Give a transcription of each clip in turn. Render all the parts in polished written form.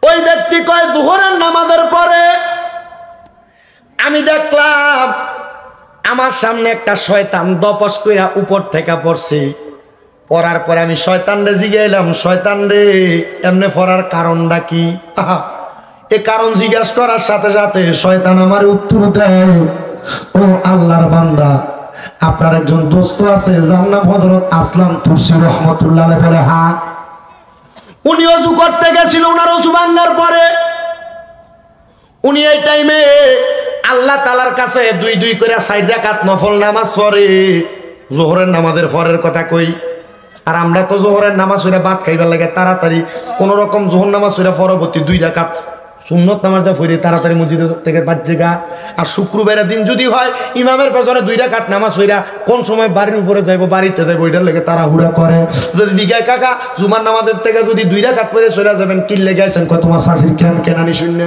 ওই ব্যক্তি কয় যোহরের নামাজের পরে আমি দেখলাম আমার সামনে একটা শয়তান দপস কইরা উপর থেকে পড়ছে। পড়ার পরে আমি শয়তানরে জিজ্ঞাইলাম, শয়তান রে এমনে পড়ার কারণটা কি? এই কারণ জিজ্ঞাসা করার সাথে সাথে শয়তান আমার উত্তর দেয়, ও আল্লাহর বান্দা, আপনার একজন দোস্ত আছে যার নাম হযরত আসলাম তুসি রহমাতুল্লাহ আলাইহি। বলে হ্যাঁ। উনি ওযু করতে গেছিল, ওনার ওযু ভাঙার পরে উনি এই টাইমে আল্লাহ তাআলার কাছে দুই দুই করে 4 রাকাত নফল নামাজ পড়ে। যোহরের নামাজের পরের কথা কই। আর আমরা তো যোহরের নামাজ পড়ে ভাত খাইবার লাগে তাড়াতাড়ি কোন রকম যোহর নামাজ পড়ে পরবর্তী 2 রাকাত সুন্নত নামাজটা পড়ে তাড়াতাড়ি মসজিদ থেকে বাজ্যেগা। আর শুক্রবারের দিন যদি হয় ইমামের পেছনে 2 রাকাত নামাজ পড়া কোন সময় বাড়ির উপরে যাইবো, বাড়িতে যাইবো, ওইটার লেগে তাড়াহুড়া করে। যদি জিজ্ঞাসা কাকা জুমার নামাজের থেকে যদি 2 রাকাত পড়ে চলে যাবেন, কি লেগে আছেন? কয় তোমার শাশুড়ি কেনানি শূন্য।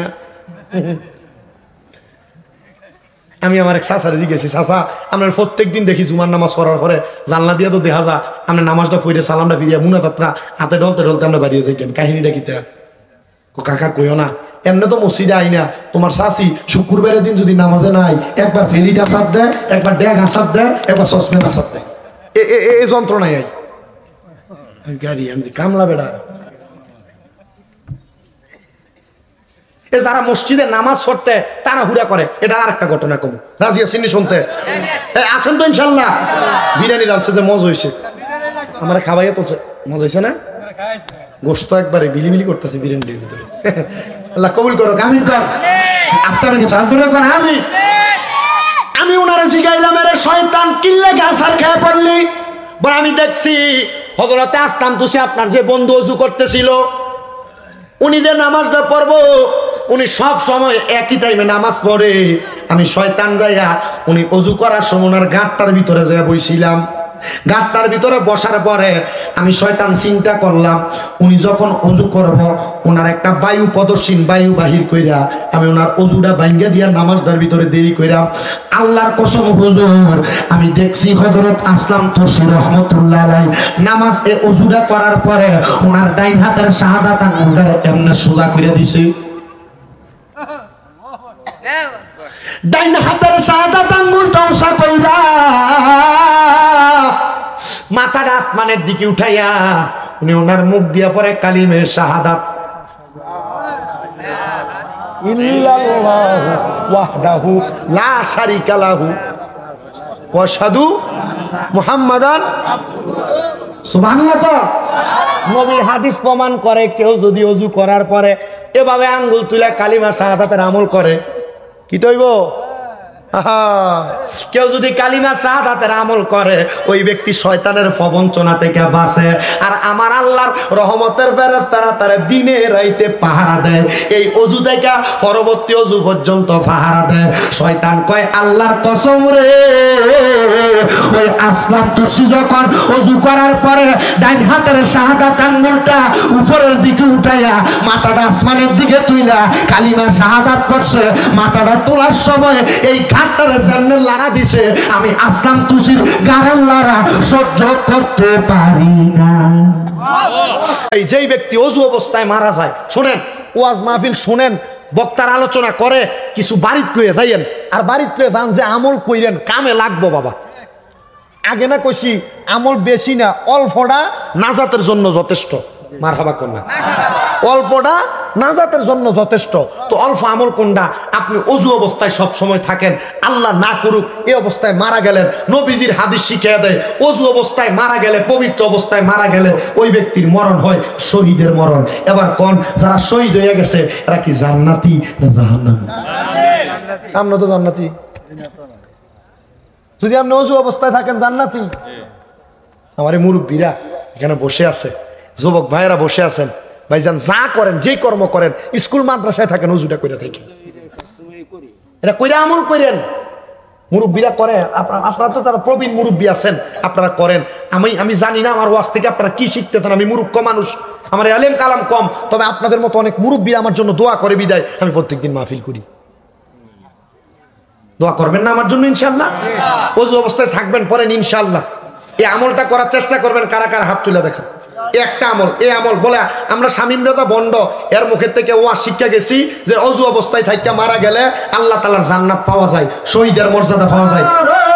আমি আমার এক চাচারে জিজ্ঞেছি, চাচা আপনার প্রত্যেক দিন দেখি জুমার নামাজ পড়ার পরে জানলা দিয়ে তো দেখা যা আপনার নামাজটা পড়ে সালামটা ফিরিয়া মুনাজাতটা হাতে ঢলতে ঢলতে আমরা বাড়িয়ে যাই, কাহিনীটা কিতা? কাকা কইও না, এমনি তো মসজিদে আই না, তোমার শাশি শুক্রবারের দিন যদি নামাজে নাই একবার ফেরিটা আসাদ দেয়, একবার ড্যাগ আসাদ দেয়, একবার সসপেন আসাদ দেয়। এই যন্ত্রণায় আই গাড়ি আমি কামলা বেড়া। যারা মসজিদে নামাজ পড়তে তারা হুড়া করে, এটা আর একটা ঘটনা কম। রাজি আছেন শুনতে? আসেন তো ইনশাল্লাহ। বিরিয়ানি রাঁধছে যে মজা হয়েছে, আমার খাওয়াইয়া তুলছে, মজা হয়েছে না? গোস্ত একবারে বিলিবিলি করতেছে বিরিয়ানির ভিতরে। আল্লাহ কবুল করো, আমিন কর। আস্তে আমি আমি ওনারে জিগাইলাম, আরে শয়তান কিল্লে গাছার খেয়ে পড়লি? বলে আমি দেখছি হযরতে আসলাম তুসি আপনার যে বন্ধু ওযু করতেছিল, উনি যে নামাজটা পড়বো উনি সব সময় একই টাইমে নামাজ পড়ে। আমি শয়তান যাইয়া উনি ওযু করার সময় ওনার গাঁটটার ভিতরে যাইয়া বইছিলাম। গাঁটটার ভিতরে বসার পরে আমি শয়তান চিন্তা করলাম উনি যখন ওযু করব ওনার একটা বায়ু প্রদর্শন বায়ু বাহির কইরা আমি ওনার ওযুটা ভাঙ্গা দিয়া নামাজটার ভিতরে দেরি কইরা। আল্লাহর কসম হুজুর, আমি দেখছি হযরত আসলাম তুসি রহমাতুল্লাহ আলাইহি নামাজ এ ওযুটা করার পরে ওনার ডাইন হাতের শাহাদাত আঙ্গুলটা এমনে সোজা করে দিছে। ডাইন হাতের শাহাদাত আঙ্গুলটা উঁচা কইরা মাথাটা আসমানের দিকে উঠাইয়া উনি ওনার মুখ দিয়া পরে কালিমে শাহাদাত ইল্লাল্লাহু ওয়াহদাহু লা শারীকা লাহু ওয়া আশহাদু মুহাম্মাদান সুবহানাল্লাহ। নবী হাদিস প্রমাণ করে কেউ যদি ওযু করার পরে এভাবে আঙ্গুল তুলে কালিমা শাহাদাতের আমল করে কি তৈব? কেউ যদি কালিমা শাহাদাতের আমল করে ওই ব্যক্তি শয়তানের প্রবঞ্চনা থেকে বাঁচে। আর আমার আল্লাহর রহমতের ফেরেশতারা তারা দিনে রাইতে পাহারা দেয়, এই ওযু থেকে পরবর্তী ওযু পর্যন্ত পাহারা দেয়। শয়তান কয় আল্লাহর কসম রে, ওই আসলাম তুসি যখন ওযু করার পরে ডান হাতের শাহাদাত আঙ্গুলটা উপরের দিকে উঠাইয়া মাথাটা আসমানের দিকে তুইলা কালিমা শাহাদাত পড়ছে, মাথাটা তোলার সময় এই ঘাটটারে যেমন লাড়া দিছে আমি আসলাম তুসির গাড়ের লাড়া সহ্য করতে পারি না। এই যেই ব্যক্তি ওযু অবস্থায় মারা যায়, শোনেন ওয়াজ মাহফিল শোনেন, বক্তার আলোচনা করে কিছু বাড়িতে লয়ে যাইয়েন, আর বাড়িতে লয়ে যান যে আমল কইরেন কামে লাগবো বাবা। আগে না কইছি আমল বেশি না, অল্পটা নাজাতের জন্য যথেষ্ট। মারহাবা কন্যা, অল্পটা নাজাতের জন্য যথেষ্ট। তো অল্প আমল কোনটা? আপনি ওযু অবস্থায় সব সময় থাকেন, আল্লাহ না করুক এই অবস্থায় মারা গেলেন, নবীজির হাদিস শিখিয়ে দেয় ওযু অবস্থায় মারা গেলে, পবিত্র অবস্থায় মারা গেলে ওই ব্যক্তির মরণ হয় শহীদের মরণ। এবার কোন যারা শহীদ হয়ে গেছে এরা কি জান্নাতি না জাহান্নামী? আমরা তো জান্নাতি। যদি আপনি ওযু অবস্থায় থাকেন জান্নাতি। আমার মুরব্বীরা এখানে বসে আছে, যুবক ভাইয়েরা বসে আছেন, ভাইজান যা করেন যে কর্ম করেন স্কুল মাদ্রাসায় থাকেন ওযুটা কইরা থাকেন, এটা কইরা আমল করেন। মুরব্বীরা করে, আপনারা তো তারা প্রবীণ মুরব্বী আছেন, আপনারা করেন। আমি জানি না আমার ওয়াজ থেকে আপনারা কি শিখতে চান, আমি মূর্খ মানুষ, আমার আলেম কালাম কম, তবে আপনাদের মতো অনেক মুরব্বীরা আমার জন্য দোয়া করে বিদায় আমি প্রত্যেকদিন মাহফিল করি। দোয়া করবেন না আমার জন্য ইনশাআল্লাহ? ওযু অবস্থায় থাকবেন পরেন ইনশাআল্লাহ। এই আমলটা করার চেষ্টা করবেন। কারা কারা হাত তুলে দেখেন। একটা আমল, এই আমল বলে আমরা শামীম রেজা বন্ড এর মুখের থেকে ওয়া শিক্ষা গেছি যে অজু অবস্থায় থাইকা মারা গেলে আল্লাহ তাআলার জান্নাত পাওয়া যায়, শহীদের মর্যাদা পাওয়া যায়।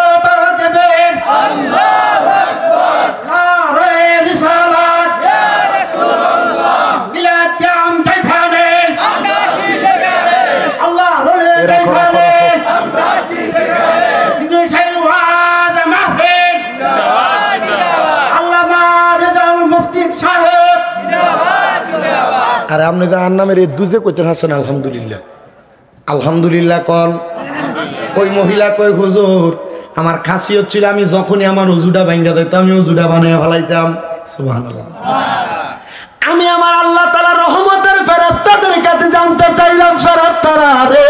আর আপনি যার নামের এই দুজে কইতেন হাসেন আলহামদুলিল্লাহ, আলহামদুলিল্লাহ কন। ওই মহিলা কই হুজুর আমার খাসি হচ্ছিল, আমি যখনই আমার উজুটা ভাঙ্গা দিত আমি উজুটা বানাইয়া ফেলাইতাম। সুবহানাল্লাহ। আমি আমার আল্লাহ তাআলার রহমতের ফেরেশতাদের কাছে জানতে চাইলাম, ফেরেশতারা রে,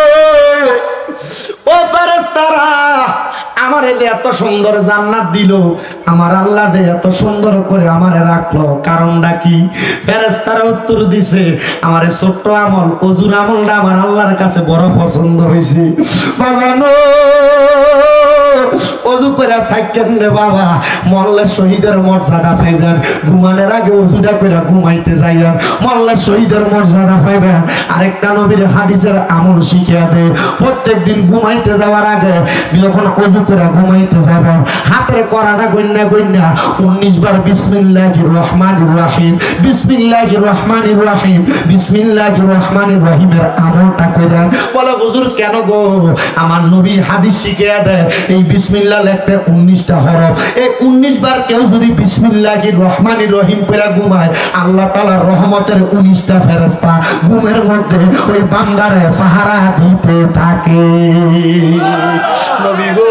ও ফেরেশতারা, আমার এই এত সুন্দর জান্নাত দিল, আমার আল্লাহ দে এত সুন্দর করে আমারে রাখলো, কারণটা কি? ফেরেশতারা উত্তর দিছে, আমার এই ছোট্ট আমল ওযুর আমলটা আমার আল্লাহর কাছে বড় পছন্দ হয়েছে। বাজানো ওযু করে থাকেন রে বাবা, মরলে শহীদের মর্যাদা পাইবেন, ঘুমানোর আগে ওযুটা করে ঘুমাইতে যাইবেন, মরলে শহীদের মর্যাদা পাইবেন। আরেকটা নবীর হাদিসের আমল শিখিয়ে দেয়, প্রত্যেকদিন ঘুমাইতে যাওয়ার আগে যখন ওযু করে ঘুমাইতে যাবেন, হাতের করাটা গন্যা গন্যা 19 বার বিসমিল্লাহির রহমানির রহিম, বিসমিল্লাহির রহমানির রহিম, বিসমিল্লাহির রহমানির রহিমের আমলটা করেন। বলে হুজুর কেন গো? আমার নবী হাদিস শিখিয়ে দেয় এই বিসমিল্লাহ লিখতে 19টা হরফ, এই 19 বার কেউ যদি বিসমিল্লাহির রহমানির রহিম করে ঘুমায়, আল্লাহ তাআলার রহমতের 19টা ফেরেশতা ঘুমের মধ্যে ওই বান্দারে পাহারা দিতে থাকে। নবী গো,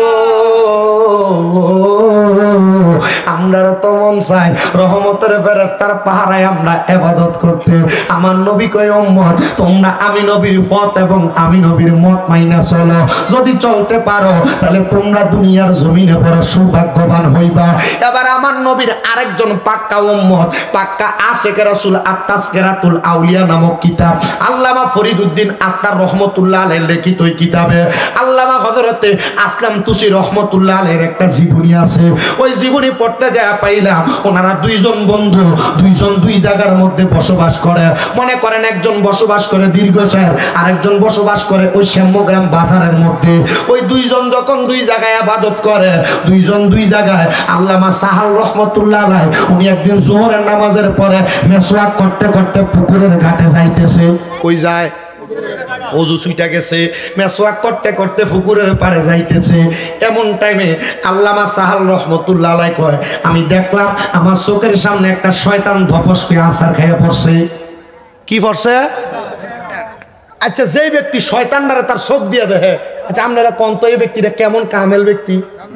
আমরা তো মন চাই রহমতের ফেরেশতার পাহারায় আমরা ইবাদত করতে। আমার নবী কয় উম্মত তোমরা আমি নবীর পথ এবং আমি নবীর মত মাইনা চলো, যদি চলতে পারো তাহলে তোমরা দুনিয়ার জমিনে বড় সৌভাগ্যবান হইবা। এবার আমার নবীর আরেকজন পাক্কা উম্মত, পাক্কা আশিকে রাসূল আত-তাযকিরাতুল আউলিয়া নামক কিতাব আল্লামা ফরিদউদ্দিন আত্মার রহমতুল্লাহ আলাইহির লিখিত ওই কিতাবে আল্লামা হযরতে আসলাম তুসি রহমতুল্লাহ আলাইহির একটা জীবনী আছে। ওই জীবনী পড়তে যায় পাইলাম ওনারা দুইজন বন্ধু, দুইজন দুই জায়গার মধ্যে বসবাস করে। মনে করেন একজন বসবাস করে দীর্ঘসার, আরেকজন বসবাস করে ওই শ্যামগ্রাম বাজারের মধ্যে। ওই দুইজন যখন দুই জায়গায় ইবাদত করে, দুইজন দুই জায়গায়, আল্লামা সাহাল রহমতুল্লাহ আলাইহি উনি একদিন যোহরের নামাজের পরে মেসওয়াক করতে করতে পুকুরের ঘাটে যাইতেছে। কই যায়? ওযু ছুইটা গেছে, মেসওয়াক করতে করতে পুকুরের পাড়ে যাইতেছে। এমন টাইমে আল্লামা সাহাল রহমতুল্লাহ আলাইহি কয়, আমি দেখলাম আমার চোখের সামনে একটা শয়তান ধপস করে আছাড় খাইয়া পড়ছে। কি পড়ছে? আচ্ছা, যে ব্যক্তি শয়তানটারে তার চোখ দিয়ে দেখে, আচ্ছা আপনারা কোন তো এই ব্যক্তিটা কেমন কামেল ব্যক্তি?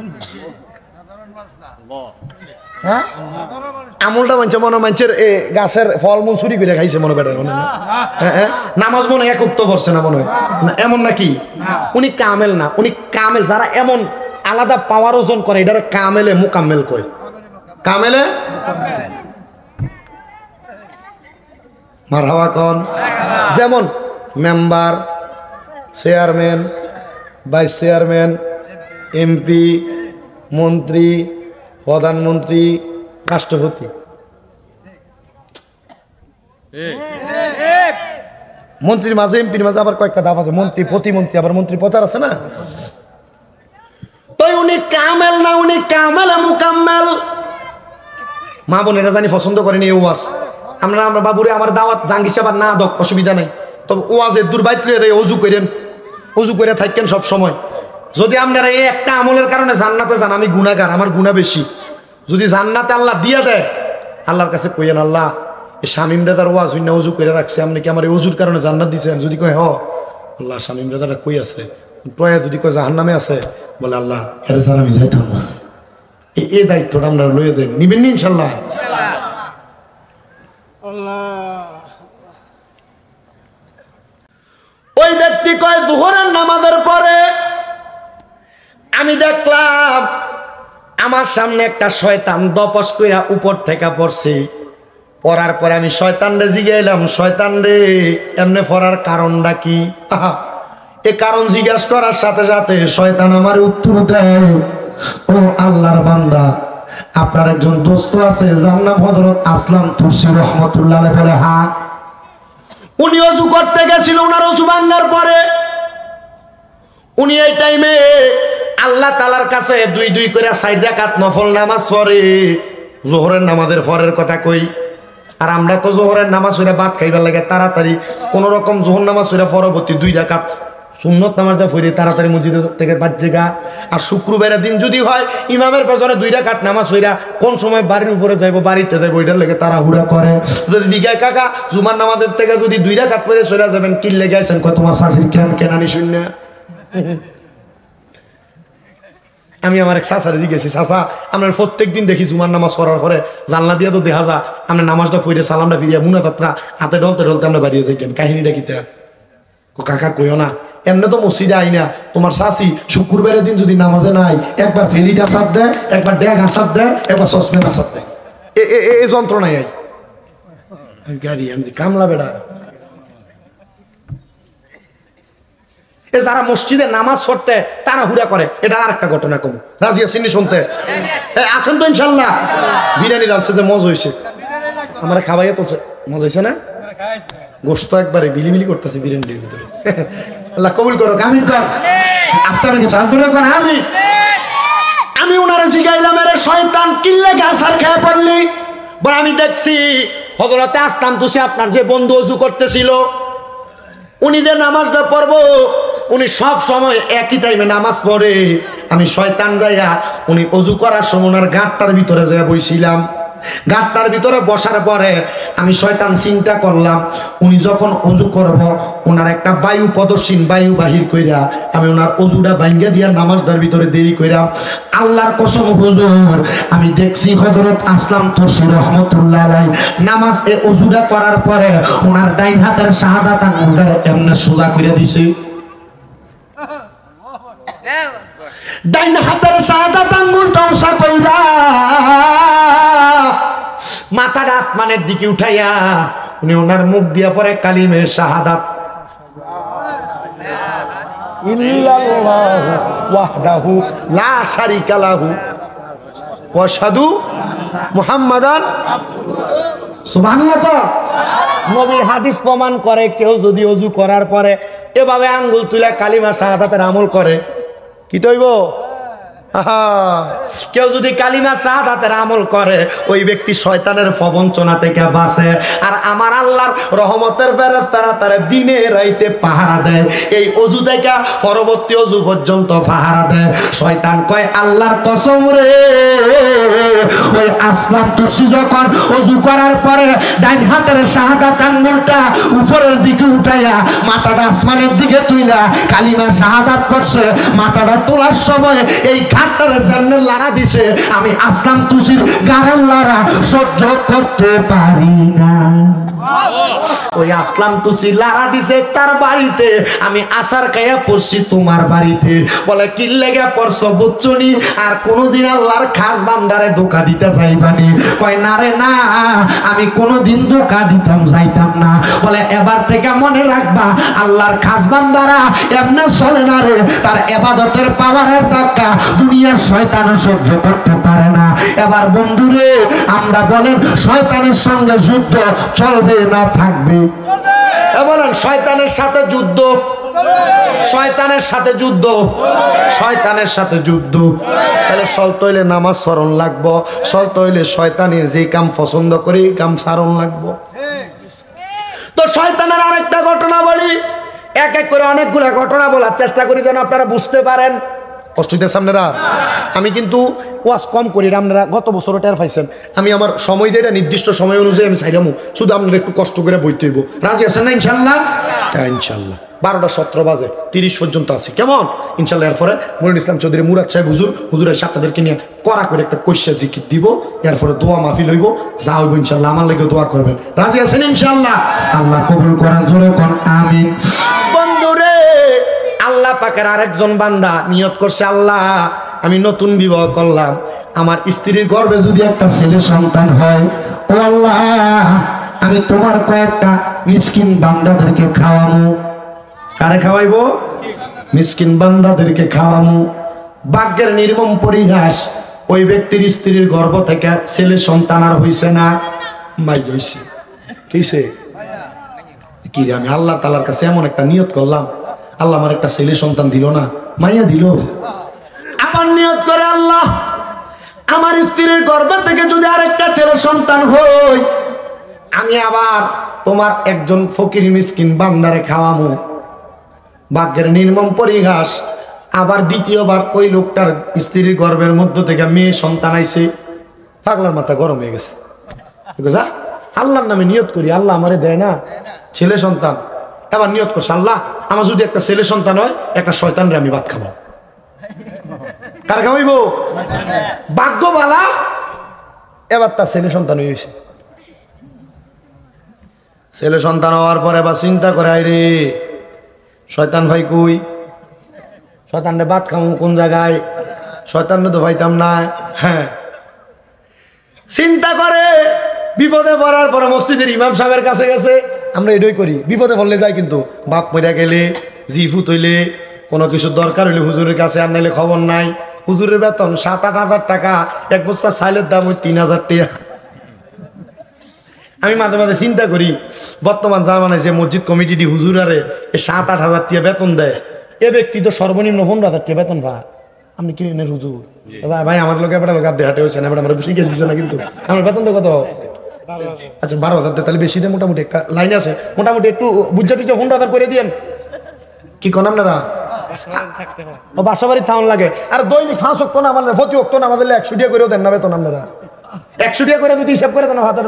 হ্যাঁ, আমলটা মানছে মনে মানছের গাছের ফলমূল চুরি করে খাইছে মনে বেড়ে মনে না। হ্যাঁ, নামাজ মনে এক উক্ত করছে না মনে হয় না, এমন নাকি? উনি কামেল না, উনি কামেল যারা এমন আলাদা পাওয়ার ওজন করে এটারে কামেলে মুকাম্মেল কয়। কামেলে মারহাবা কোন? যেমন member, chairman, vice chairman, MP, মন্ত্রী, প্রধানমন্ত্রী, রাষ্ট্রপতি। মন্ত্রীর মাঝে এমপির মাঝে আবার কয়েকটা ধাপ আছে, মন্ত্রী, প্রতিমন্ত্রী, আবার মন্ত্রী প্রচার আছে না। তো উনি কামেল না, উনি কামেলে মুকাম্মেল। মা বোনেরা জানি পছন্দ করেনি এই ওয়াজ। আমরা বাবুরে আমার দাওয়াত দাঙ্গিস আবার না দক, অসুবিধা নাই। তবে ওয়াজের দুর্বাইত লিয়ে দেয়, অজু করেন, অজু করে থাকেন সব সময়। যদি আপনারা এই একটা আমলের কারণে জান্নাতে যান, আমি গুনাহগার, আমার গুনাহ বেশি। যদি জান্নাতে আল্লাহ দিয়া দেয়, আল্লাহর কাছে কইেন আল্লাহ এই শামীম রেজার ওয়াজ হইনা অজু করে রাখছে, আপনি কি আমার এই অজুর কারণে জান্নাত দিয়েছেন? যদি কয় হ, আল্লাহ শামীম রেজাটা কই আছে? প্রয়া যদি কয় জাহান্নামে আছে, বলে আল্লাহ এর স্যার আমি যাইতাম না। এই দায়িত্বটা আমরা লয়ে যাই, নিবেন নি ইনশাল্লাহ? ওই ব্যক্তি কয় যোহরের নামাজের পরে আমি দেখলাম আমার সামনে একটা শয়তান দপস কইরা উপর থেকে পড়ছে। পড়ার পরে আমি শয়তানরে জিজ্ঞাইলাম, শয়তান রে এমনে পড়ার কারণটা কি? এ কারণ জিজ্ঞাসা করার সাথে সাথে শয়তান আমার উত্তর দেয়, ও আল্লাহর বান্দা, আপনার একজন দোস্ত আছে যার নাম হযরত আসলাম তুসি রহমাতুল্লাহ আলাইহি বলে হ্যাঁ। উনি ওযু করতে গেছিল, ওনার ওযু ভাঙার পরে উনি এই টাইমে আল্লাহ তাআলার কাছে দুই দুই করে 4 রাকাত নফল নামাজ পড়ে। যোহরের নামাজের পরের কথা কই, আর আমরা তো যোহরের নামাজ পড়ে ভাত খাইবার লাগে তাড়াতাড়ি কোন রকম যোহর নামাজ পড়ে পরবর্তী 2 রাকাত সুন্নত নামাজটা পড়ে তাড়াতাড়ি মসজিদ থেকে বাজ্যেগা। আর শুক্রবারের দিন যদি হয় ইমামের পেছনে 2 রাকাত নামাজ পড়া কোন সময় বাড়ির উপরে যাইবো, বাড়িতে যাইবো, ওইটার লেগে তাড়াহুড়া করে। যদি জিজ্ঞাসা কাকা জুমার নামাজের থেকে যদি 2 রাকাত পড়ে চলে যাবেন কি লেগে আছেন, কয় তোমার শাশুড়ি কেনানি শূন্য। আমি আমার এক চাচারে জিজ্ঞেছি, চাচা আমরা প্রত্যেকদিন দেখি জুমার নামাজ পড়ার পরে জানলা দিয়ে তো দেখা যা আমরা নামাজটা পড়ে সালামটা ফিরিয়া মুনাজাতটা হাতে ঢলতে ঢলতে আমরা বাড়িয়ে যাই, কাহিনীটা কিতা? কাকা কইও না, এমনি তো মসজিদে আই না, তোমার শাশি শুক্রবারের দিন যদি নামাজে নাই একবার ফেরিটা আসাদ দেয়, একবার ড্যাগ আসাদ দেয়, একবার সসপেন আসাদ দেয়, এই যন্ত্রণায় আই গাড়ি আমি কামলা বেড়া। যারা মসজিদে নামাজ পড়তে তারা হুড়া করে, এটা আর একটা ঘটনা কম। রাজি আছেন শুনতে? আসেন তো ইনশাল্লাহ। বিরিয়ানি রাঁধছে যে মজা হয়েছে, আমার খাওয়াইয়া তুলছে, মজা হয়েছে না? গোস্ত একবারে বিলিবিলি করতেছে বিরিয়ানির ভিতরে। আল্লাহ কবুল করো, আমিন কর। আস্তে আমি আমি ওনারে জিগাইলাম, এর শয়তান কিল্লে গাছার খেয়ে পড়লি? বলে আমি দেখছি হযরতে আসলাম তুসি আপনার যে বন্ধু ওযু করতেছিল, উনি যে নামাজটা পড়বো উনি সব সময় একই টাইমে নামাজ পড়ে। আমি শয়তান যাইয়া উনি ওযু করার সময় ওনার গাঁটটার ভিতরে যাইয়া বইছিলাম। গাঁটটার ভিতরে বসার পরে আমি শয়তান চিন্তা করলাম উনি যখন ওযু করব ওনার একটা বায়ু প্রদর্শন বায়ু বাহির কইরা আমি ওনার ওযুটা ভাঙ্গা দিয়া নামাজটার ভিতরে দেরি কইরা। আল্লাহর কসম হুজুর আমি দেখছি হযরত আসলাম তুসি রাহমাতুল্লাহ আলাইহি নামাজ এ ওযুটা করার পরে ওনার ডাইন হাতের শাহাদাত আঙ্গুলটা এমনে সোজা করে দিছে। ডাইন হাতের শাহাদাত আঙ্গুলটা উঁচা কইরা মাথাটা আসমানের দিকে উঠাইয়া উনি ওনার মুখ দিয়া পরে কালিমে শাহাদাত ইল্লাল্লাহু ওয়াহদাহু লা শারীকা লাহু ওয়া আশহাদু মুহাম্মাদান সুবহানাল্লাহ। নবীর হাদিস প্রমাণ করে কেউ যদি ওযু করার পরে এভাবে আঙ্গুল তুলে কালিমা শাহাদাতের আমল করে কি তৈব? কেউ যদি কালিমা শাহাদাতের আমল করে ওই ব্যক্তি শয়তানের প্রবঞ্চনা থেকে বাঁচে। আর আমার আল্লাহর রহমতের ফেরেশতারা তারা দিনে রাইতে পাহারা দেয়, এই ওযু থেকে পরবর্তী ওযু পর্যন্ত পাহারা দেয়। শয়তান কয় আল্লাহর কসম রে, ওই আসলাম তুসি যখন ওযু করার পরে ডাইন হাতের শাহাদাত আঙ্গুলটা উপরের দিকে উঠাইয়া মাথাটা আসমানের দিকে তুইলা কালিমা শাহাদাত পড়ছে, মাথাটা তোলার সময় এই ঘাটটারে যেমন লাড়া দিছে আমি আসলাম তুসির গাড়ের লাড়া সহ্য করতে পারি না। ওই আসলাম তুসি লাড়া দিছে তার বাড়িতে, আমি আসার খাইয়া পড়ছি তোমার বাড়িতে। বলে কি লেগে পড়ছো বুচ্চুনি, আর কোনোদিন আল্লাহর খাস বান্দারে ধোঁকা দিতে যাইবানি? কয় না রে না, আমি কোনোদিন ধোঁকা দিতাম যাইতাম না। বলে এবার থেকে মনে রাখবা আল্লাহর খাস বান্দারা এমনে চলে না রে, তার ইবাদতের পাওয়ারের ধাক্কা দুনিয়ার শয়তান সহ্য করতে পারে না। এবার বন্ধুরে আমরা বলেন শয়তানের সঙ্গে যুদ্ধ চলবে না থাকবে? বলেন শয়তানের সাথে যুদ্ধ, শয়তানের সাথে যুদ্ধ, শয়তানের সাথে যুদ্ধ। তাহলে চলতে হইলে নামাজ স্মরণ লাগবো, চলতে হইলে শয়তানে যে কাম পছন্দ করে এই কাম সারণ লাগবো। তো শয়তানের আরেকটা ঘটনা বলি, এক এক করে অনেকগুলা ঘটনা বলার চেষ্টা করি যেন আপনারা বুঝতে পারেন। কষ্ট হইতেছে আপনারা? আমি কিন্তু ওয়াজ কম করি, আপনারা গত বছরও টের পাইছেন। আমি আমার সময় যেটা নির্দিষ্ট সময় অনুযায়ী আমি চাইলাম, শুধু আপনারা একটু কষ্ট করে বইতে হইব। রাজি আছেন না ইনশাল্লাহ? হ্যাঁ ইনশাল্লাহ। 12:17 বাজে 30 পর্যন্ত আছে, কেমন ইনশাল্লাহ। এরপরে মনির ইসলাম চৌধুরী মুরাদ সাহেব হুজুরের সাথীদেরকে নিয়ে কড়া করে একটা কৈশা জিকির দিব, এরপরে দোয়া মাহফিল হইব, যা হইব ইনশাল্লাহ আমার লাগে দোয়া করবেন। রাজি আছেন ইনশাল্লাহ? আল্লাহ কবুল করেন, জোরে কোন আমিন। বন্ধুরে আল্লাহ পাকের আরেকজন বান্দা নিয়ত করছে, আল্লাহ আমি নতুন বিবাহ করলাম, আমার স্ত্রীর গর্ভে যদি একটা ছেলে সন্তান হয়, ও আল্লাহ আমি তোমার কয়েকটা মিসকিন বান্দাদেরকে খাওয়ামু। কারে খাওয়াইবো? মিসকিন বান্দাদেরকে খাওয়ামু। ভাগ্যের নির্মম পরিহাস, ওই ব্যক্তির স্ত্রীর গর্ভ থেকে ছেলে সন্তান আর হইছে না, মাই হইছে। ঠিকছে কি রে, আমি আল্লাহ তাআলার কাছে এমন একটা নিয়ত করলাম, আল্লাহ আমার একটা ছেলে সন্তান দিল না, মাইয়া দিল। আবার নিয়ত করে, আল্লাহ আমার স্ত্রীর গর্ভ থেকে যদি আরেকটা ছেলে সন্তান হই, আমি আবার তোমার একজন ফকির মিসকিন বান্দারে খাওয়ামু। ভাগ্যের নির্মম পরিহাস, আবার দ্বিতীয়বার ওই লোকটার স্ত্রীর গর্ভের মধ্য থেকে মেয়ে সন্তান আইছে। পাগলার মাথা গরম হয়ে গেছে। যা আল্লাহর নামে নিয়ত করি, আল্লাহ আমারে দেয় না ছেলে সন্তান। এবার নিয়ত করছে, আল্লাহ আমার যদি একটা ছেলে সন্তান হয়, একটা শয়তানরে আমি ভাত খাবো। কার খাওয়াইব? ভাগ্যবালা এবার তার ছেলে সন্তান হয়েছে। ছেলে সন্তান হওয়ার পরে এবার চিন্তা করে, আইরে শয়তান ভাই কই, শয়তানরে ভাত খাবো কোন জায়গায়, শয়তানরে তো পাইতাম না। হ্যাঁ, চিন্তা করে বিপদে পড়ার পরে মসজিদের ইমাম সাহেবের কাছে গেছে। আমরা এটাই করি, বিপদে পড়লে যাই, কিন্তু বাপ মরে গেলে, জিফুত হইলে, কোনো কিছু দরকার হইলে হুজুরের কাছে, আর নাইলে খবর নাই। হুজুরের বেতন 7-8 হাজার টাকা, এক বস্তা চাইলের দাম ওই 3000 টাকা। আমি মাঝে মাঝে চিন্তা করি, বর্তমান জামানায় যে মসজিদ কমিটি হুজুর আরে 7-8 হাজার টাকা বেতন দেয়, এ ব্যক্তি তো সর্বনিম্ন 15 হাজার টাকা বেতন পায়। আপনি কি এনে হুজুর ভাই আমার লোক এবার লোক হাতে হয়েছে না, আমরা শিখে দিচ্ছে না, কিন্তু আমার বেতন তো কত? আচ্ছা 12,000, তাহলে বেশি দেয় মোটামুটি, একটা লাইন আছে মোটামুটি, একটু বুঝতে টুঝে 15,000 করে দিয়েন। কি কোন আপনারা বাসা বাড়ি থাউন লাগে, আর দৈনিক 5 ওয়াক্ত না আমাদের, প্রতি ওয়াক্ত না আমাদের 100 টাকা করেও দেন না বেতন। আপনারা 100 টাকা করে যদি হিসাব করে দেন হাতের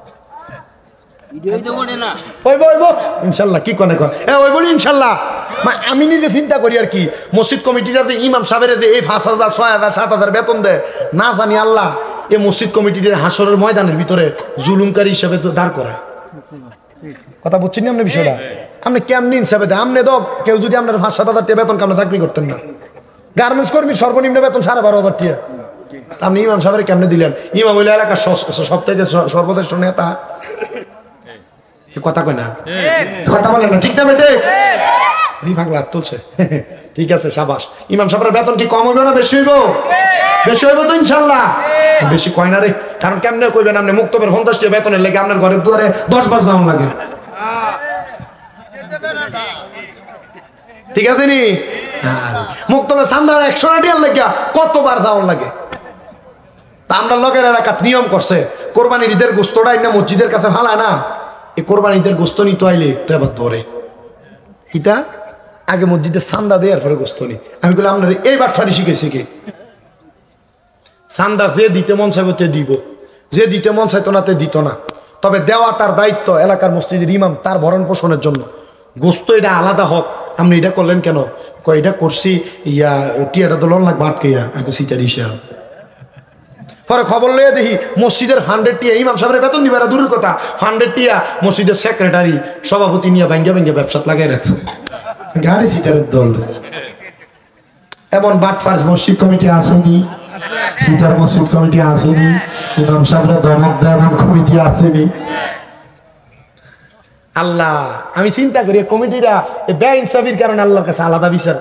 ইনশাল্লাহ, কি কনে ওই বলি ইনশাল্লাহ। আমি নিজে চিন্তা করি আর কি, মসজিদ কমিটিটা যে ইমাম সাহেবের যে এই 5,000, 6,000, 7,000 বেতন দেয়, না জানি আল্লাহ এই মসজিদ কমিটির হাসরের ময়দানের ভিতরে জুলুমকারী হিসেবে তো দাঁড় করায়। কথা বুঝছেন আপনি বিষয়টা? আপনি কেমনি হিসাবে দেয়? আপনি তো কেউ যদি আপনার 5-7 হাজার টাকা বেতন কেমন চাকরি করতেন না, গার্মেন্টস কর্মীর সর্বনিম্ন বেতন 12,500 টাকা, আপনি ইমাম সাহেবের কেমনে দিলেন? ইমাম হইলে এলাকার সবচাইতে সর্বশ্রেষ্ঠ নেতা। কথা কয় না, কথা বলেন না, ঠিক না বেটে? পাগলা তুলছে। ঠিক আছে, সাবাস। ইমাম সাহেবের বেতন কি কম হইব না বেশি হইব? বেশি হইব তো ইনশাল্লাহ। বেশি কয় না রে, কারণ কেমনে কইবেন আপনি মুক্তবের 50 টাকা বেতনের লেগে আপনার ঘরের দুয়ারে 10 বার যাওয়া লাগে। ঠিক আছে নি? মুক্তবের সান্দার 100 টাকার লেগে কতবার যাওয়ার লাগে। তা আমরা লোকের এলাকাত নিয়ম করছে, কোরবানির ঈদের গোস্তটা না মসজিদের কাছে ভালো না, এই কোরবানির ঈদের গোস্ত নিতে আইলে তো এবার ধরে কিতা আগে মসজিদে চান্দা দেওয়ার পরে গোস্ত নি। আমি বললাম আপনার এই বাটফারি শিখেছি কি? চান্দা যে দিতে মন চাইব তে দিব, যে দিতে মন চাইতো না তে দিত না। তবে দেওয়া তার দায়িত্ব, এলাকার মসজিদের ইমাম তার ভরণ পোষণের জন্য। গোস্ত এটা আলাদা হক, আপনি এটা করলেন কেন? কয় এটা করছি টিয়াটা তো লোন লাগবে আটকে সিটার হিসাব। পরে খবর লইয়া দেখি মসজিদের 100 টাকা ইমাম সাহেবের বেতন দিবে, দূরের কথা 100 টাকা মসজিদের সেক্রেটারি সভাপতি নিয়ে ভাঙ্গা ভাঙ্গা ব্যবসাত লাগাই রাখছে। গাড়ি সিটারের দল। এমন বাটফার মসজিদ কমিটি আসেনি, সিটার মসজিদ কমিটি আসেনি, ইমাম সাহেবরা দমক দেয় এমন কমিটি আসেনি। আল্লাহ, আমি চিন্তা করি কমিটিরা বেইনসাফির কারণে আল্লাহর কাছে আলাদা বিচার।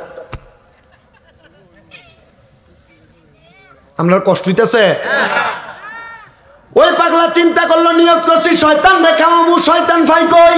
আপনার কষ্ট হইতেছে? ওই পাগলা চিন্তা করলো, নিয়ত করছি শয়তান দেখাবো, শয়তান ভাই কই?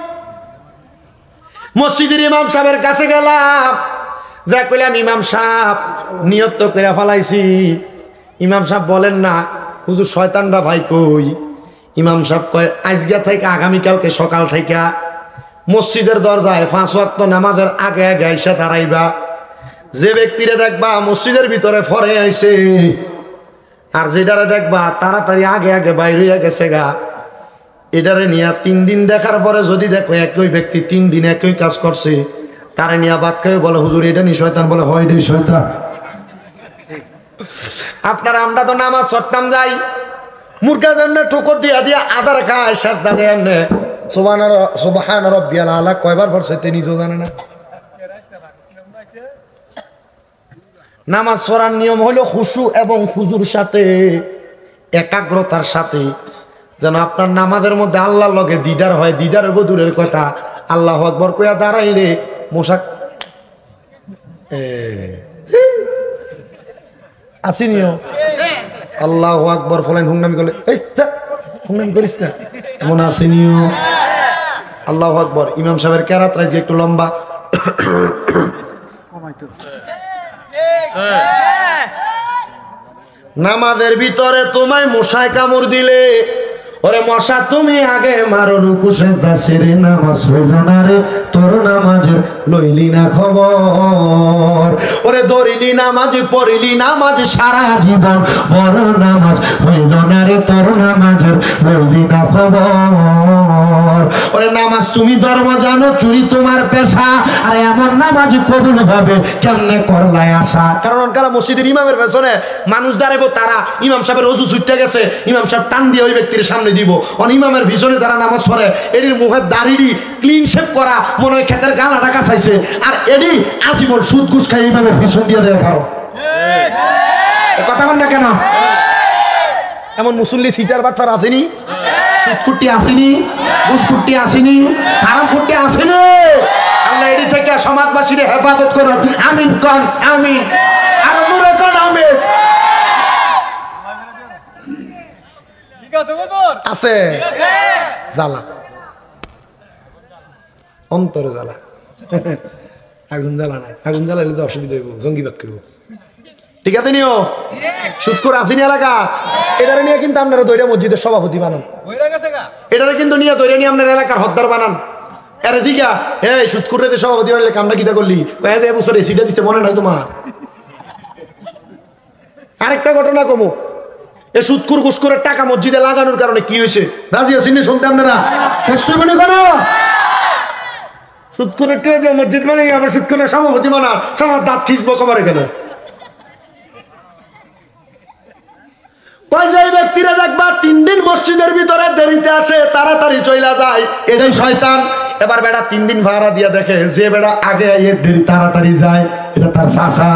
মসজিদের ইমাম সাহেবের কাছে গেলাম, যা কইলাম ইমাম সাহেব নিয়ত তো করে ফেলাইছি। ইমাম সাহেব বলেন না হুজুর শয়তানরা ভাই কই? ইমাম সাহেব কয় আজকে থেকে আগামীকালকে সকাল থেকে মসজিদের দরজায় 5 ওয়াক্ত নামাজের আগে আগে আইসা দাঁড়াইবা। যে ব্যক্তিরা দেখবা মসজিদের ভিতরে ফরে আইছে, আর যেটারে দেখবা তাড়াতাড়ি আগে আগে বাইরে হইয়া গেছে গা, এটারে নিয়ে 3 দিন দেখার পরে যদি দেখো একই ব্যক্তি 3 দিন একই কাজ করছে, তারে নিয়ে বাদ খাই বলে হুজুর এটা নি শয়তান, বলে হয় এটাই শয়তান। আপনারা আমরা তো নামাজ ছড়তাম যাই, মুরগা জন্য ঠোকর দিয়া দিয়া আদার খায় সাজদা দেয় এমনে সুবহান রাব্বিয়াল আলা কয়বার পড়ছে তে নিজেও জানে না। নামাজ পড়ার নিয়ম হলো খুশু এবং খুজুর সাথে, একাগ্রতার সাথে, যেন আপনার নামাজের মধ্যে আল্লাহর লগে দিদার হয়। দিদার দূরের কথা, আল্লাহু আকবার কইয়া দাঁড়াইলে মশা আসিনিও আল্লাহু আকবার ফলাইন হুংনামি করলে এই যা হুংনামি করিস না এমন আসিনিও আল্লাহু আকবার ইমাম সাহেবের কেরাত রাজি একটু লম্বা নামাজের ভিতরে তোমায় মশায় কামড় দিলে ওরে মশা তুমি আগে মারো রুকু সেজদা সেরে নামাজ হইল না রে তোর নামাজের লইলি না খবর ওরে ধরিলি নামাজ পড়িলি নামাজ সারা জীবন বড় নামাজ হইল না রে তোর নামাজের লইলি না খবর ওরে নামাজ তুমি ধর্ম জানো চুরি তোমার পেশা আর এমন নামাজ কবুল হবে কেমনে করলাই আশা কারণ কারা মসজিদের ইমামের পেছনে মানুষ দাঁড়াবো তারা ইমাম সাহেবের ওযু ছুটে গেছে ইমাম সাহেব টান দিয়ে ওই ব্যক্তির সামনে দিব ইমামের পিছনে যারা নামাজ পড়ে এটির মুখের দাড়িটি ক্লিন শেভ করা মনে হয় ক্ষেতের গালা ঢাকা চাইছে আর এটি আজীবন সুদ ঘুষ খাই ইমামের পিছন দিয়ে দেয় কারো কথা বল না কেন এমন মুসল্লি সিটার বাটফার আসেনি সুদ ফুটি আসেনি ঘুষ ফুটি আসেনি হারাম ফুটি আসেনি আল্লাহ এটি থেকে সমাজবাসীর হেফাজত করুন আমিন কন আমিন আর নূরে কন আমিন আছে জ্বালা অন্তরে জ্বালা আগুন জ্বালা নাই আগুন জ্বালাইলে তো অসুবিধা হইব জঙ্গিবাদ করব ঠিক আছে নিও সুদখোর আসেনি এলাকা এটারে নিয়ে কিন্তু আপনারা দৈরা মসজিদের সভাপতি বানান এটারে কিন্তু নিয়ে দৈরা নিয়ে আপনার এলাকার হদ্দার বানান আরে জিগা এই সুদখোরের যে সভাপতি বানালে কামটা কিটা করলি কয়ে যে এবছর এসিটা দিচ্ছে মনে নাই তোমার আরেকটা ঘটনা কমো এ সুদখোর ঘুষখোরের টাকা মসজিদে লাগানোর কারণে কি হয়েছে রাজি আছেন শুনতে আপনারা কষ্ট মনে করো সুদখোরের টাকা মসজিদ মানে আমরা সুদখোরের সভাপতি বানা সবার দাঁত খিঁচবো কমারে কেন কয় ব্যক্তিরা দেখবা 3 দিন মসজিদের ভিতরে দেরিতে আসে তাড়াতাড়ি চইলা যায় এটাই শয়তান এবার বেটা 3 দিন ভাড়া দিয়া দেখে যে বেটা আগে আইয়ে দেরি তাড়াতাড়ি যায় এটা তার চাচা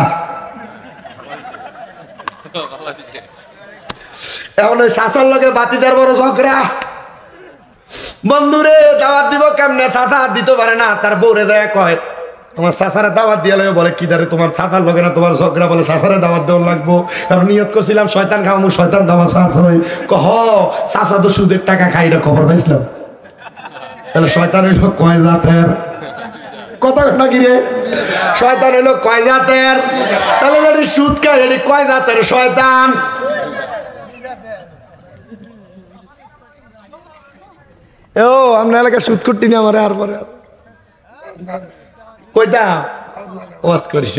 এখন ওই চাচার লগে বাতিদার বড় ঝগড়া বন্ধুরে দাওয়াত দিব কেমনে চাচা দিতে পারে না তার বউরে যায় কয় তোমার চাচারে দাওয়াত দিয়ে লাগে বলে কি দারে তোমার চাচার লগে না তোমার ঝগড়া বলে চাচারে দাওয়াত দেওয়া লাগবো কারণ নিয়ত করছিলাম শয়তান খাওয়ামু শয়তান দাওয়াত চাষ হই কহ চাচা তো সুদের টাকা খাই এটা খবর পাইছিলাম তাহলে শয়তান হইল কয় জাতের কথা নাকি রে শয়তান হইল কয় জাতের তাহলে যদি সুদ খায় এটি কয় জাতের শয়তান ও আপনার এলাকায় সুদ করতে নি আমার আর পরে কইটা ওয়াজ করি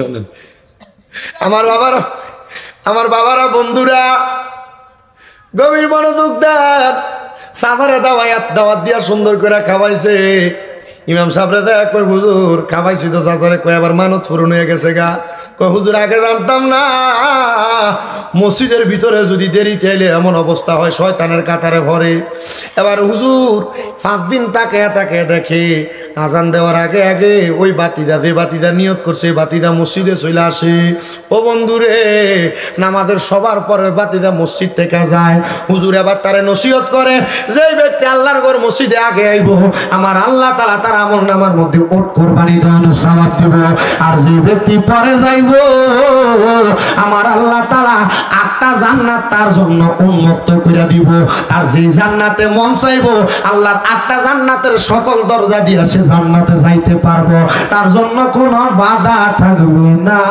আমার বাবারা বন্ধুরা গভীর মনোযোগ দেন চাচারে দাওয়াত দিয়া সুন্দর করে খাওয়াইছে ইমাম সাহেবরে দেখ কই হুজুর খাওয়াইছি তো চাচারে কই আবার মানত পূরণ হয়ে গেছে গা কই হুজুর আগে জানতাম না মসজিদের ভিতরে যদি দেরিতে এলে এমন অবস্থা হয় শয়তানের কাতারে ভরে এবার হুজুর 5 দিন তাকে দেখে আজান দেওয়ার আগে আগে ওই বাতিদা যে বাতিদা নিয়ত করছে বাতিদা মসজিদে চলে আসে ও বন্ধুরে নামাজের সবার পরে বাতিদা মসজিদ থেকে যায় হুজুর এবার তারে নসিহত করে যে ব্যক্তি আল্লাহর ঘর মসজিদে আগে আইব আমার আল্লাহ তাআলা তার আমল নামার মধ্যে ওট কোরবানি দান সওয়াব দিব আর যে ব্যক্তি পরে যাইব আমার আল্লাহ তাআলা 8টা জান্নাত তার জন্য উন্মুক্ত করে দিব আর যে জান্নাতে মন চাইবো আল্লাহর 8টা জান্নাতের সকল দরজা দিয়ে সে জান্নাতে যাইতে পারবো তার জন্য কোনো বাধা থাকবে না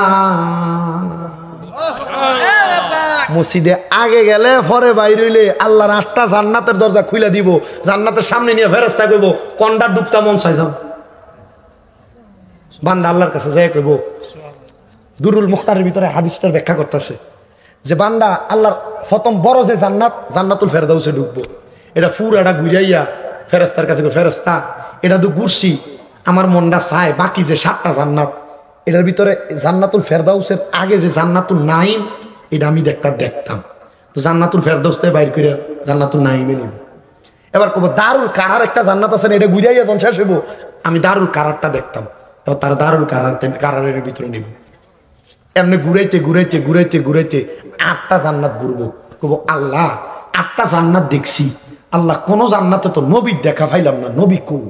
মসজিদে আগে গেলে পরে বাইরে হইলে আল্লাহর 8টা জান্নাতের দরজা খুলে দিব জান্নাতের সামনে নিয়ে ফেরেশতা কইব কোনটা ডুবতা মন চাই যাও বান্দা আল্লাহর কাছে যায় কইব দুরুল মুখতারের ভিতরে হাদিসটার ব্যাখ্যা করতেছে যে বান্দা আল্লাহর প্রথম বড় যে জান্নাতুল ফেরদাউসে ঢুকবো এটা পুরাটা ঘুরাইয়া ফেরেশতার কাছে ফেরেশতা এটা তো ঘুরছি আমার মনটা চায় বাকি যে 7টা জান্নাত এটার ভিতরে জান্নাতুল ফেরদাউসের আগে যে জান্নাতুল নাইম এটা আমি দেখতাম তো জান্নাতুল ফেরদাউস থেকে বাইর করে জান্নাতুল নাইমে নিব এবার কব দারুল কারার একটা জান্নাত আছে না এটা ঘুরাইয়া যখন শেষ হইব আমি দারুল কারারটা দেখতাম এবার তার দারুল কারারের ভিতরে নিব এমনি ঘুরাইতে 8টা জান্নাত ঘুরবো কব আল্লাহ 8টা জান্নাত দেখছি আল্লাহ কোন জান্নাতে তো নবীর দেখা পাইলাম না নবী কোন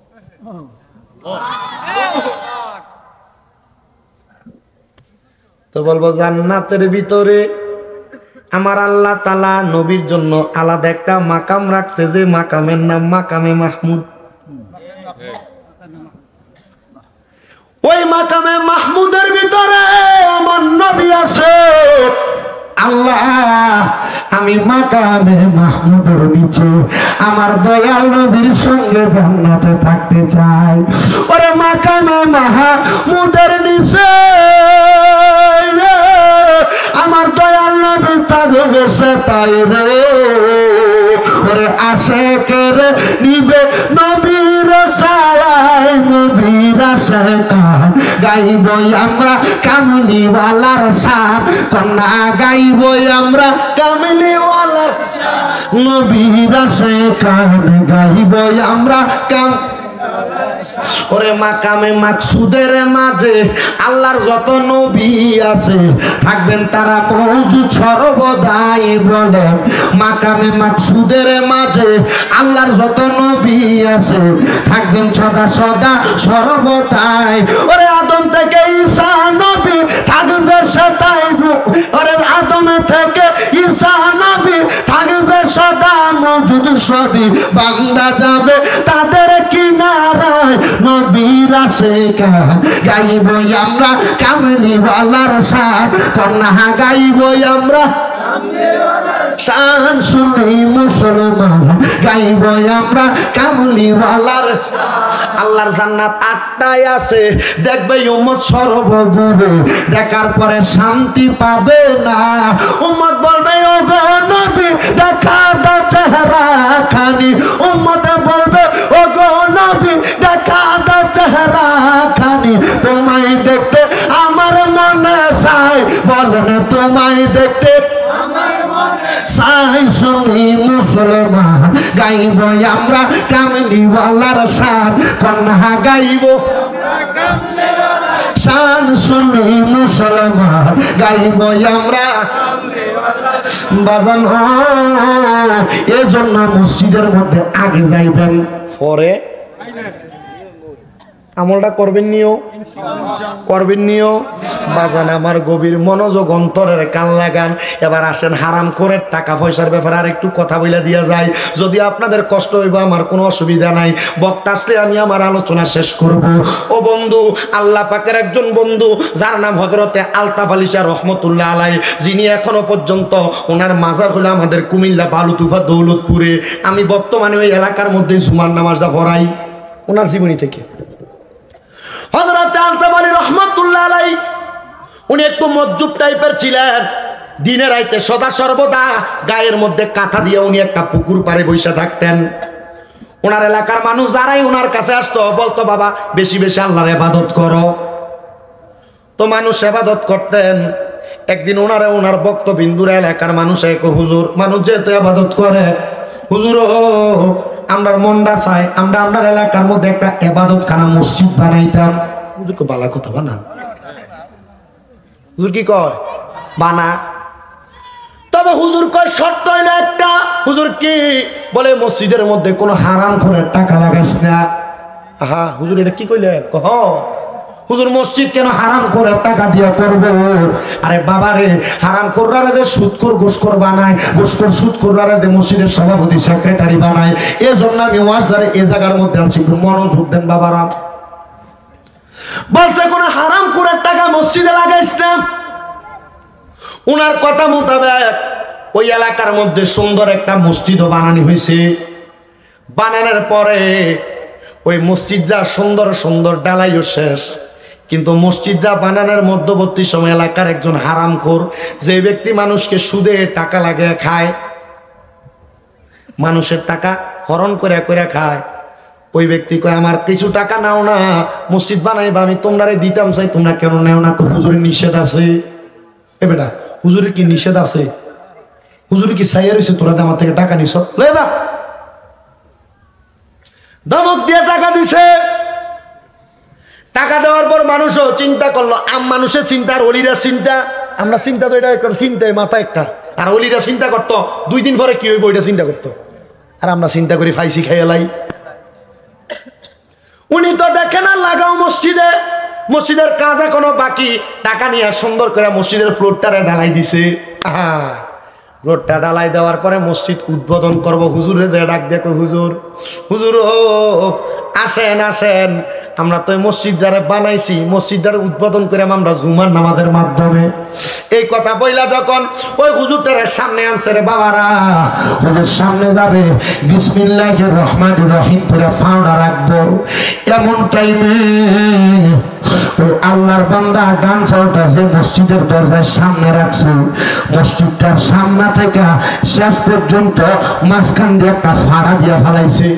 তো তো বলবো জান্নাতের ভিতরে আমার আল্লাহ তাআলা নবীর জন্য আলাদা একটা মাকাম রাখছে, যে মাকামের নাম মাকামে মাহমুদ। ওই মাকামে মাহমুদের ভিতরে আমার নবী আছে। আল্লাহ, আমি মাকামে মাহমুদের নিচে আমার দয়াল নবীর সঙ্গে জান্নাতে থাকতে চাই। ওরে মাকামে মাহমুদের নিচে আমার দয়াল নবী থাকবে সে তাই রে। ওরে আশেকের নিবে নবীর ছায়ায় নবীর আশেকান গাইব আমরা কামলিওয়ালার শান। কন্যা গাইব আমরা কামলিওয়ালার নবীর আশেকান গাইব আমরা কাম। ওরে মাকামে মাকসুদের মাঝে আল্লাহর যত নবী আছে থাকবেন তারা মওজুদ সর্বদাই। বলে মাকামে মাকসুদের মাঝে আল্লাহর যত নবী আছে থাকবেন সদা সদা সর্বদাই। ওরে আদম থেকে ঈসা নবী থাকবে সদাই। ওরে আদম থেকে ঈসা নবী থাকবে সদা মওজুদ। সবই বান্দা যাবে তাদের কিনারায় নবীর আশেকান গাইব আমরা কামলিওয়ালার শান। কন্যা গাইব আমরা শান। শুনি মুসলমান গাইব আমরা কামলিওয়ালার শান। আল্লাহর জান্নাত 8টায় আছে, দেখবে উম্মত সর্বগুরু দেখার পরে শান্তি পাবে না। উম্মত বলবে ও গো নবী দেখা দাও চেহারা খানি। উম্মত বলবে ও গো নবী দেখা দাও চেহারা খানি। তোমায় দেখতে আমার মনে চাই, বলেন তোমায় দেখতে আমার মনে চাই। শুনি মুসলমান গাইব আমরা কামলিওয়ালার শান। কন্যা গাইব শান। শুনি মুসলমান গাইব আমরা বাজান। এজন্য মসজিদের মধ্যে আগে যাইবেন, পরে আমলটা করবেন নিও, করবেন নিও। বাজান আমার গভীর মনোযোগ অন্তরের কান লাগান। এবার আসেন হারাম করে টাকা পয়সার ব্যাপারে আর একটু কথা বলে দিয়া যায়। যদি আপনাদের কষ্ট হইব আমার কোনো অসুবিধা নাই, বক্তা আসলে আমি আমার আলোচনা শেষ করব। ও বন্ধু, আল্লাহ পাকের একজন বন্ধু যার নাম হযরতে আলতাফ আলী শাহ রহমতুল্লাহ আলাই, যিনি এখনো পর্যন্ত ওনার মাজার হলো আমাদের কুমিল্লা বালুতুফা দৌলতপুরে। আমি বর্তমানে ওই এলাকার মধ্যে জুমার নামাজটা পড়াই ওনার জীবনী থেকে। হযরতে আলতাফ আলী রহমতুল্লাহ আলাই উনি একটু মজ্জুব টাইপের ছিলেন। দিনে রাইতে সদা সর্বদা গায়ের মধ্যে কাঁথা দিয়ে উনি একটা পুকুর পাড়ে বসে থাকতেন। ওনার এলাকার মানুষ যারাই ওনার কাছে আসতো বলতো বাবা বেশি বেশি আল্লাহর ইবাদত করো। তো মানুষ ইবাদত করতেন। একদিন ওনার বক্তবিন্দুরা এলাকার মানুষ এক হুজুর, মানুষ যেহেতু ইবাদত করে, হুজুর আমরা মনটা চাই আমরা আপনার এলাকার মধ্যে একটা ইবাদতখানা মসজিদ বানাইতাম। হুজুর কো বালা কথা বানা। হুজুর কি কয় বানা। তবে হুজুর কয় শর্ত হইলো একটা। হুজুর কি বলে মসজিদের মধ্যে কোনো হারাম করে টাকা লাগাস না। আহা হুজুর এটা কি কইলেন? কহ হুজুর মসজিদ কেন হারাম করে টাকা দিয়া করবো? আরে বাবা রে, হারাম কররারে দে সুদখোর ঘুষখোর বানায়, ঘুষখোর সুদখোররারে দে মসজিদের সভাপতি সেক্রেটারি বানায়। এজন্য আমি ওয়াজদারে এই জায়গার মধ্যে আছি, মনোযোগ দেন বাবারা। বলছে কোন হারাম করে টাকা মসজিদে লাগাইস না। উনার কথা মোতাবেক ওই এলাকার মধ্যে সুন্দর একটা মসজিদও বানানো হয়েছে। বানানোর পরে ওই মসজিদটা সুন্দর সুন্দর ডালাইও শেষ, কিন্তু মসজিদটা বানানোর মধ্যবর্তী সময় এলাকার একজন হারামখোর, যে ব্যক্তি মানুষকে সুদে টাকা লাগিয়ে খায়, মানুষের টাকা হরণ করে করে খায়, ওই ব্যক্তি কয় আমার কিছু টাকা নাও না, মসজিদ বানাইবা, আমি তোমরারে দিতাম চাই, তোমরা কেন নেও না? হুজুরের নিষেধ আছে। এ বেটা হুজুরের কি নিষেধ আছে? হুজুর কি চাইয়া রয়েছে তোরা আমার থেকে টাকা নিছ? ধমক দিয়ে টাকা দিছে। টাকা দেওয়ার পর মানুষও চিন্তা করলো, মানুষের চিন্তা আর অলিরা চিন্তা, আমরা চিন্তা তো এটা চিন্তায় মাথা একটা, আর অলিরা চিন্তা করতো 2 দিন পরে কি হইব এটা চিন্তা করতো, আর আমরা চিন্তা করি ফাইসি খাইয়ালাই। উনি তো দেখে না লাগাও মসজিদে মসজিদের কাজ এখনো বাকি, টাকা নিয়ে সুন্দর করে মসজিদের ফ্লোরটারে ঢালাই দিছে। ফ্লোরটা ঢালাই দেওয়ার পরে মসজিদ উদ্বোধন করব, হুজুরে ডাক দেখো, হুজুর হুজুর ও আসেন আসেন, আমরা তো মসজিদটারে বানাইছি, মসজিদটারে উদ্বোধন করে আমরা জুমার নামাজের মাধ্যমে। এই কথা বইলা যখন ওই হুজুরটারে সামনে আনছে, রে বাবারা হুজুর সামনে যাবে, বিসমিল্লাহির রহমানির রহিম পড়ে ফাওড়া রাখবো, এমন টাইমে ওই আল্লাহর বান্দা ডান পাটা যে মসজিদের দরজার সামনে রাখছে, মসজিদটার সামনে থেকে শেষ পর্যন্ত মাঝখান দিয়ে একটা ফাড়া দিয়ে ফেলাইছে।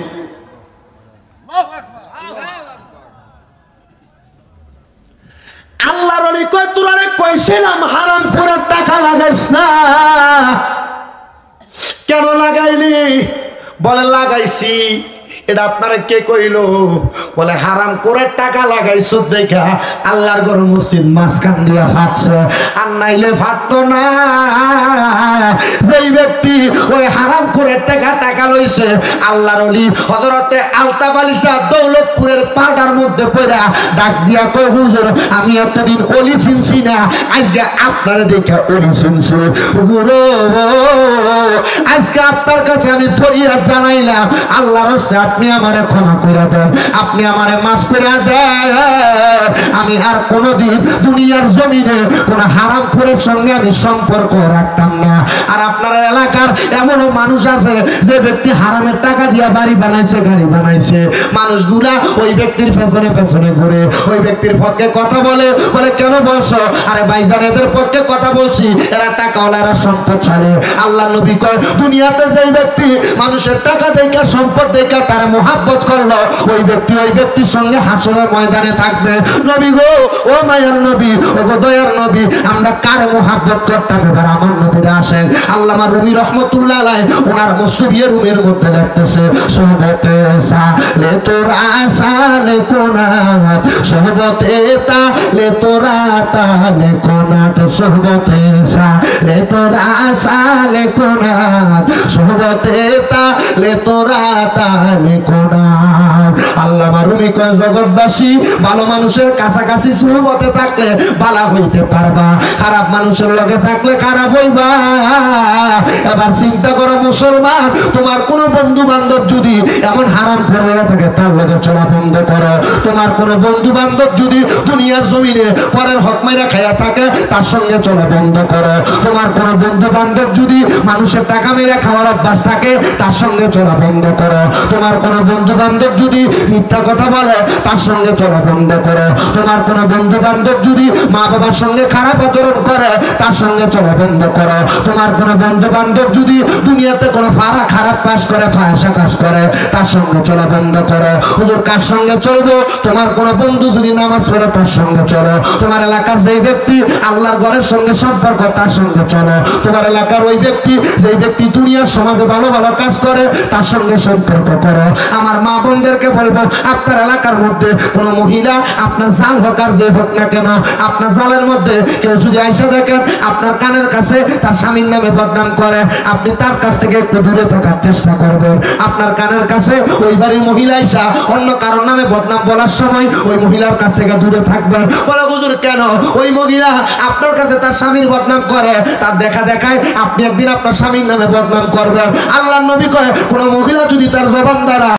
আল্লাহর ওলি কয়, তোরারে কইছিলাম হারাম করে টাকা লাগাইস না, কেন লাগাইলি? বলে লাগাইছি। এটা আপনারা কে কইলো? বলে হারাম করে টাকা লাগাইছ দেখা আল্লাহর ঘর মসজিদ মাঝখান দিয়া ফাটছে, আর নাইলে ফাটতো না। যেই ব্যক্তি ওই হারাম করে টাকা লইছে, আল্লাহর ওলি হযরতে আলতাফ আলী শাহ দৌলতপুরের পাড়ার মধ্যে পড়া ডাক দিয়া কয়, হুজুর আমি এতদিন ওলি চিনছি না, আজকে আপনারা দেখা ওলি চিনছি। হুজুর আজকে আপনার কাছে আমি ফরিয়াদ জানাইলাম, আল্লাহর রাস্তে আপনি আমারে ক্ষমা করে দেন, আপনি আমারে মাফ করে দেন। আমি আর কোনোদিন দুনিয়ার জমিনে কোন হারাম খোরের সঙ্গে আমি সম্পর্ক রাখতাম না। আর আপনার এলাকার এমনও মানুষ আছে যে ব্যক্তি হারামের টাকা দিয়া বাড়ি বানাইছে, গাড়ি বানাইছে, মানুষগুলা ওই ব্যক্তির পেছনে পেছনে ঘুরে, ওই ব্যক্তির পক্ষে কথা বলে। বলে কেন বলছো? আরে ভাইজান এদের পক্ষে কথা বলছি, এরা টাকাওয়ালা, এরা সম্পদশালী। আল্লাহ নবী কয়, দুনিয়াতে যেই ব্যক্তি মানুষের টাকা দেখে সম্পদ দেখে তারা মোহাব্বত করলো, ওই ব্যক্তির সঙ্গে হাসরের ময়দানে থাকবে। নবী গো, ও মায়ার নবী, ও গো দয়ার নবী, আমরা কার মোহাব্বত করতাম? এবার আমার নবীরা আসেন। আল্লামা রুমি রহমতুল্লাহ আলাইহি ওনার মুস্তফিয়া রুমের মধ্যে লিখতেছে, সোহবতে সালে তোরা সালে কোনাত, সোহবতে তালে তোরা তালে কোনাত, সোহবতে সালে তোরা সালে কোনাত, সোহবতে তালে তোরা তালে কোনাত। আল্লামা রুমি কয়, জগৎবাসী ভালো মানুষের কাছাকাছি সোহবতে থাকলে ভালো হইতে পারবা, খারাপ মানুষের লগে থাকলে খারাপ হইবা। এবার চিন্তা করো মুসলমান, তোমার কোন বন্ধু বান্ধব যদি এমন হারাম করে থাকে, তার লগে চলা বন্ধ করো। তোমার কোন বন্ধু বান্ধব যদি দুনিয়ার জমিনে পরের হক মাইরা খাইয়া থাকে, তার সঙ্গে চলা বন্ধ করো। তোমার কোন বন্ধু বান্ধব যদি মানুষের টাকা মেরে খাওয়ার অভ্যাস থাকে, তার সঙ্গে চলা বন্ধ করো। তোমার কোন বন্ধু বান্ধব যদি মিথ্যা কথা বলে, তার সঙ্গে চলা বন্ধ করো। তোমার কোন বন্ধু বান্ধব যদি মা বাবার সঙ্গে খারাপ আচরণ করে, তার সঙ্গে চলা বন্ধ করো। তোমার কোন বন্ধু বান্ধব যদি দুনিয়াতে কোনো খারাপ কাজ করে, ফাহিশা কাজ করে, তার সঙ্গে চলা বন্ধ করো। হুজুর কার সঙ্গে চলবো? তোমার কোন বন্ধু যদি নামাজ পড়ে, তার সঙ্গে চলো। তোমার এলাকার যেই ব্যক্তি আল্লাহর ঘরের সঙ্গে সম্পর্ক, তার সঙ্গে চলো। তোমার এলাকার ওই ব্যক্তি যেই ব্যক্তি দুনিয়ার সমাজে ভালো ভালো কাজ করে, তার সঙ্গে সম্পর্ক করো। আমার মা বোনদেরকে বলবো, আপনার এলাকার মধ্যে কোন মহিলা আপনার জাল হোক আর যে হোক না কেন, আপনার জালের মধ্যে কেউ যদি আইসা দেখেন আপনার কানের কাছে তার স্বামীর নামে বদনাম করে, আপনি তার কাছ থেকে একটু দূরে থাকার চেষ্টা করবেন। আপনার কানের কাছে ওই বাড়ির মহিলা আইসা অন্য কারোর নামে বদনাম বলার সময় ওই মহিলার কাছ থেকে দূরে থাকবেন। বলে হুজুর কেন? ওই মহিলা আপনার কাছে তার স্বামীর বদনাম করে, তার দেখা দেখায় আপনি একদিন আপনার স্বামীর নামে বদনাম করবেন। আল্লাহর নবী কয়, কোন মহিলা যদি তার জবান দ্বারা